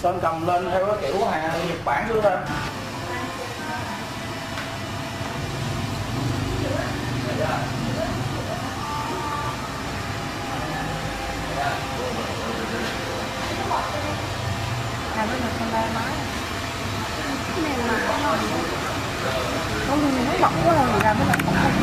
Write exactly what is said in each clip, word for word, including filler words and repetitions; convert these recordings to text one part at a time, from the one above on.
Sơn cầm lên theo cái kiểu hàng Nhật Bản luôn thôi. Làm cái này con ba nói cái này là con ngon con mình nó bỏng quá rồi làm cái này không không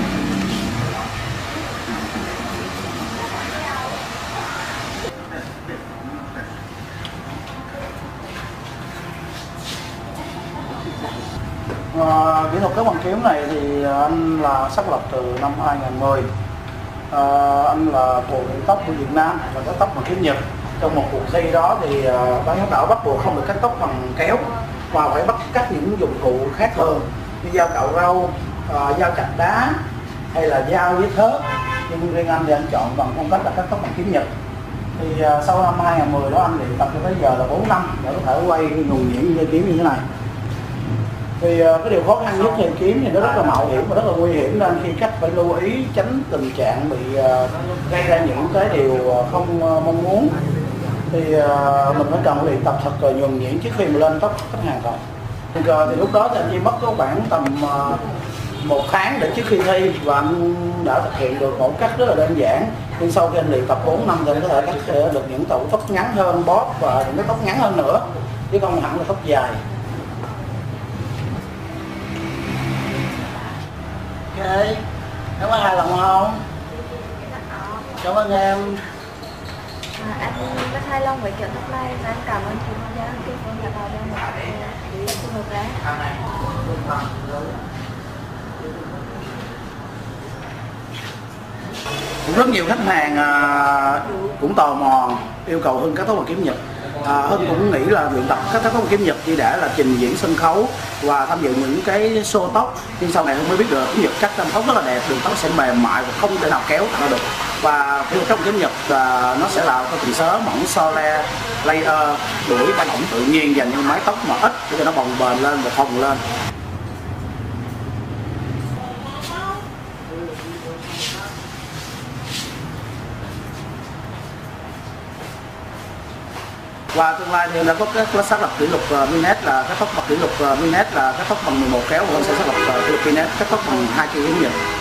À, kỹ thuật cắt bằng kiếm này thì anh là xác lập từ năm hai nghìn mười. À, anh là bộ biện tóc của Việt Nam và cắt tóc bằng kiếm Nhật. Trong một cuộc thi đó thì uh, ban giám khảo bắt buộc không được cắt tóc bằng kéo và phải bắt cắt những dụng cụ khác hơn như dao cạo râu, uh, dao chặt đá hay là dao với thớt. Nhưng riêng anh thì anh chọn bằng phong cách là cắt tóc bằng kiếm Nhật. Thì uh, sau năm hai nghìn mười đó anh luyện tập cho tới giờ là bốn năm để có thể quay nhuần nhuyễn như kiếm như thế này. Thì uh, cái điều khó khăn nhất thì kiếm thì nó rất là mạo hiểm và rất là nguy hiểm, nên khi cắt phải lưu ý tránh tình trạng bị uh, gây ra những cái điều không uh, mong muốn. Thì uh, mình phải cần luyện tập thật là nhuần nhuyễn trước khi mà lên tóc khách hàng rồi. Thì, uh, thì lúc đó thì anh chỉ mất có khoảng tầm uh, một tháng để trước khi thi, và anh đã thực hiện được một cách rất là đơn giản. Nhưng sau khi anh luyện tập bốn năm thì anh có thể cắt được những đầu tóc ngắn hơn, bóp và những cái tóc ngắn hơn nữa, chứ không hẳn là tóc dài. Ok, em có hài lòng không? Cảm ơn em. À, anh rất hài lòng với kiểu tóc này và anh cảm ơn chị Hoa Giang khi con đã vào đây một phù hợp đấy. Cũng rất nhiều khách hàng à, cũng tò mò yêu cầu Hưng cắt tóc bằng kiếm Nhật. À, Hưng cũng nghĩ là luyện tập cắt tóc bằng kiếm Nhật chỉ để là trình diễn sân khấu và tham dự những cái show tóc, nhưng sau này Hưng mới biết được kiếm Nhật cắt tóc rất là đẹp, đường tóc sẽ mềm mại và không thể nào kéo ra được. Và khi cắt kiếm Nhật à, nó sẽ là có từng sớ mỏng so le layer đuổi ba lỏng tự nhiên dành những mái tóc mà ít để cho nó bồng bềnh lên và phồng lên. Và tương lai thì đã có cái xác lập kỷ lục uh, Guinness là cắt tóc bằng kỷ lục uh, Guinness là cắt tóc bằng mười một kéo, và sẽ xác lập uh, kỷ lục Guinness cắt tóc bằng hai cây kiếm Nhật.